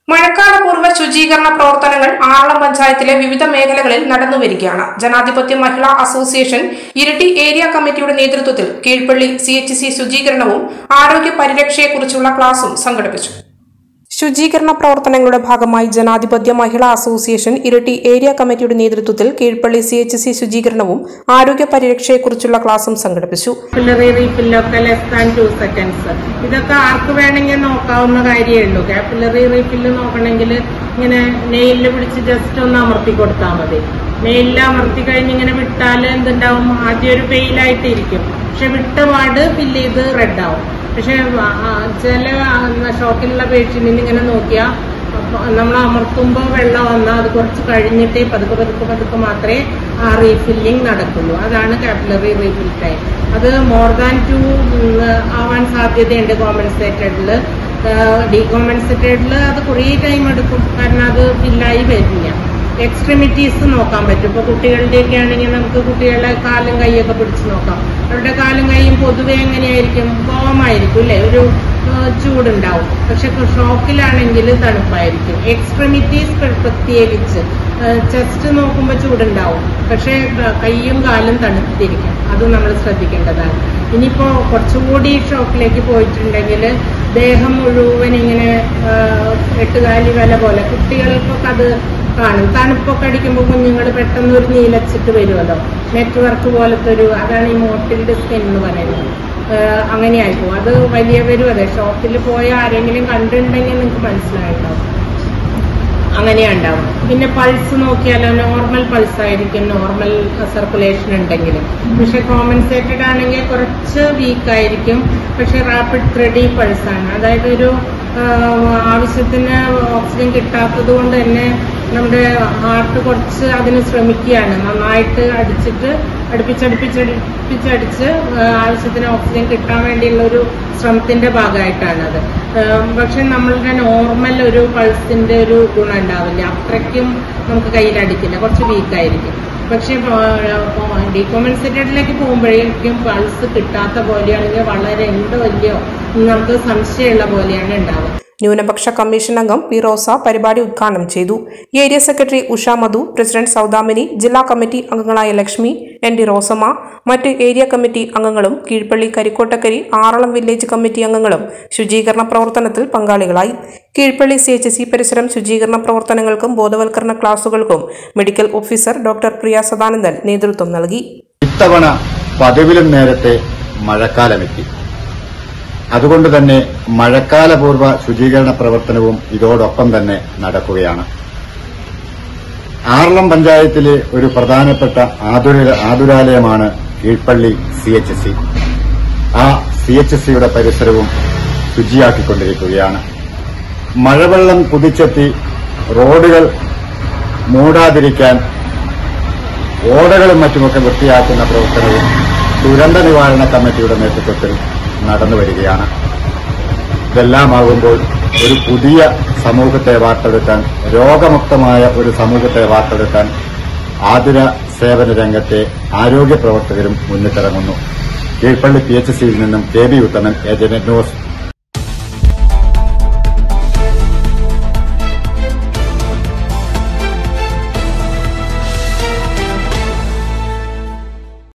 മഴക്കാലപൂർവ്വ ശുചീകരണ പ്രവർത്തനങ്ങൾ ആറളം പഞ്ചായത്തിലെ വിവിധ മേഖലകളിൽ നടന്നുവരികയാണ്. ജനാധിപത്യ മഹിളാ അസോസിയേഷൻ ഇരിട്ടി ഏരിയ കമ്മിറ്റിയുടെ നേതൃത്വത്തിൽ കീഴ്പള്ളി CHC ശുചീകരണവും ആരോഗ്യ പരിരക്ഷയെക്കുറിച്ചുള്ള ക്ലാസും സംഘടിപ്പിച്ചു. ശുചീകരണ പ്രവർത്തനങ്ങളുടെ ഭാഗമായി ജനാധിപത്യ മഹിളാ അസോസിയേഷൻ ഇരിട്ടി ഏരിയ കമ്മിറ്റിയുടെ നേതൃത്വത്തിൽ കീഴ്പള്ളി CHC ശുചീകരണവും ആരോഗ്യ പരിരക്ഷയെക്കുറിച്ചുള്ള ക്ലാസും സംഘടിപ്പിച്ചു. ഇതൊക്കെ ആർക്ക് വേണമെങ്കിൽ നോക്കാവുന്ന കാര്യമേ ഉള്ളൂ. കാപ്പിലറി റീഫില്ല് നോക്കണമെങ്കിൽ ഇങ്ങനെ നെയിലിൽ പിടിച്ച് ജസ്റ്റ് ഒന്ന് അമർത്തി കൊടുത്താൽ മതി. നെയിലിൽ അമർത്തി കഴിഞ്ഞ് ഇങ്ങനെ വിട്ടാൽ എന്തുണ്ടാവും, ആദ്യം ഒരു പെയിലായിട്ടിരിക്കും, പക്ഷെ വിട്ട പാട് ഫില്ല് ചെയ്ത് റെഡാവും. പക്ഷെ ചില ഷോക്കിലുള്ള പേഷ്യന്റിന് ഇങ്ങനെ നോക്കിയാൽ നമ്മൾ അമർത്തുമ്പോൾ വെള്ളം വന്നാൽ അത് കുറച്ച് കഴിഞ്ഞിട്ടേ പതുക്കെ മാത്രമേ ആ റീഫില്ലിങ് നടക്കുള്ളൂ. അതാണ് കാപ്പിലറി റീഫിൽ ടൈം. അത് മോർ ദാൻ 2 ആവാൻ സാധ്യതയുണ്ട് കോമ്പൻസേറ്റഡിൽ. ഡീകോമ്പൻസേറ്റഡിൽ അത് കുറേ ടൈം എടുക്കും, കാരണം അത് ഫില്ലായി വരില്ല. എക്സ്ട്രിമിറ്റീസ് നോക്കാൻ പറ്റും. ഇപ്പോൾ കുട്ടികളുടെയൊക്കെ ആണെങ്കിൽ നമുക്ക് കുട്ടികളുടെ കാലും കൈയൊക്കെ പിടിച്ച് നോക്കാം. അവരുടെ കാലും കൈയും പൊതുവെ എങ്ങനെയായിരിക്കും, വാമായിരിക്കും അല്ലേ, ഒരു ചൂടുണ്ടാവും. പക്ഷെ ഷോക്കിലാണെങ്കിൽ തണുപ്പായിരിക്കും. എക്സ്ട്രിമിറ്റീസ് പ്രത്യേകിച്ച് ചെസ്റ്റ് നോക്കുമ്പോൾ ചൂടുണ്ടാവും, പക്ഷെ കൈയും കാലും തണുത്തിരിക്കും. അത് നമ്മൾ ശ്രദ്ധിക്കേണ്ടതാണ്. ഇനിയിപ്പോൾ കുറച്ചുകൂടി ഷോക്കിലേക്ക് പോയിട്ടുണ്ടെങ്കിൽ ദേഹം മുഴുവൻ ഇങ്ങനെ 8 കാലി വല പോലെ കുട്ടികൾക്കൊക്കെ അത് കാണും. തണുപ്പൊക്കെ അടിക്കുമ്പോൾ കുഞ്ഞുങ്ങൾ പെട്ടെന്ന് ഒരു നീലച്ചിട്ട് വരുമല്ലോ, നെറ്റ്വർക്ക് പോലത്തെ അതാണ് ഈ മോട്ടിൽഡ് സ്കിൻ എന്ന് പറയുന്നത്. അങ്ങനെ ആയിപ്പോ അത് വലിയവരും അതെ. ഷോപ്പിൽ പോയ ആരെങ്കിലും കണ്ടിട്ടുണ്ടെങ്കിൽ നിങ്ങൾക്ക് മനസ്സിലായിട്ടുണ്ടാവും. അങ്ങനെയാ ഉണ്ടാവും. പിന്നെ പൾസ് നോക്കിയാലോ നോർമൽ പൾസ് ആയിരിക്കും, നോർമൽ സർക്കുലേഷൻ ഉണ്ടെങ്കിൽ. പക്ഷെ കോമ്പൻസേറ്റഡ് ആണെങ്കിൽ കുറച്ച് വീക്കായിരിക്കും, പക്ഷെ റാപ്പിഡ് ത്രെഡി പൾസാണ്. അതായത് ഒരു ആവശ്യത്തിന് ഓക്സിജൻ കിട്ടാത്തത് കൊണ്ട് തന്നെ നമ്മുടെ ഹാർട്ട് കുറച്ച് അതിന് ശ്രമിക്കുകയാണ്. നന്നായിട്ട് അടുപ്പിച്ചടിച്ച് ആവശ്യത്തിന് ഓക്സിജൻ കിട്ടാൻ വേണ്ടിയുള്ള ഒരു ശ്രമത്തിന്റെ ഭാഗമായിട്ടാണത്. പക്ഷെ നമ്മളുടെ നോർമൽ ഒരു പൾസിന്റെ ഒരു ഗുണം ഉണ്ടാവില്ല, അത്രയ്ക്കും നമുക്ക് കയ്യിലടിക്കില്ല, കുറച്ച് വീക്കായിരിക്കും. പക്ഷെ ഡീകോമ്പൻസേറ്റഡിലേക്ക് പോകുമ്പോഴേക്കും പൾസ് കിട്ടാത്ത പോലെയോ അല്ലെങ്കിൽ വളരെ എന്തോ വലിയോ നമുക്ക് സംശയമുള്ള പോലെയാണ് ഉണ്ടാവുക. ന്യൂനപക്ഷ കമ്മീഷൻ അംഗം പി റോസ പരിപാടി ഉദ്ഘാടനം ചെയ്തു. Area secretary Usha Madhu, president Saudamini, ജില്ലാ കമ്മിറ്റി അംഗങ്ങളായ ലക്ഷ്മി, ND റോസമ്മ, മറ്റ് ഏരിയ കമ്മിറ്റി അംഗങ്ങളും കീഴ്പള്ളി കരിക്കോട്ടക്കരി ആറളം വില്ലേജ് കമ്മിറ്റി അംഗങ്ങളും ശുചീകരണ പ്രവർത്തനത്തിൽ പങ്കാളികളായി. കീഴ്പള്ളി CHC പരിസരം ശുചീകരണ പ്രവർത്തനങ്ങൾക്കും ബോധവൽക്കരണ ക്ലാസുകൾക്കും medical officer doctor Priya Sadanandan നേതൃത്വം നൽകി. ഇത്തവണ പതിവിലും നേരത്തെ മഴക്കാലമെത്തി. അതുകൊണ്ട് തന്നെ മഴക്കാലപൂർവ്വ ശുചീകരണ പ്രവർത്തനവും ഇതോടൊപ്പം തന്നെ നടക്കുകയാണ്. ആറളം പഞ്ചായത്തിലെ ഒരു പ്രധാനപ്പെട്ട ആതുരാലയമാണ് കീഴ്പള്ളി CHC. ആ CHCയുടെ പരിസരവും ശുചിയാക്കിക്കൊണ്ടിരിക്കുകയാണ്. മഴവെള്ളം കുതിച്ചെത്തി റോഡുകൾ മൂടാതിരിക്കാൻ ഓടകളും മറ്റുമൊക്കെ വൃത്തിയാക്കുന്ന പ്രവർത്തനവും ദുരന്ത നിവാരണ കമ്മിറ്റിയുടെ നേതൃത്വത്തിൽ നടന്നുവരികയാണ്. ഇതെല്ലാമാകുമ്പോൾ ഒരു പുതിയ സമൂഹത്തെ വാർത്തെടുക്കാൻ, രോഗമുക്തമായ ഒരു സമൂഹത്തെ വാർത്തെടുക്കാൻ ആതുര സേവന രംഗത്തെ ആരോഗ്യ പ്രവർത്തകരും മുന്നിട്ടിറങ്ങുന്നു. കീഴ്പള്ളി CHCയിൽ നിന്നും KB ഉത്തമൻ, ഏജന്റ് ന്യൂസ്.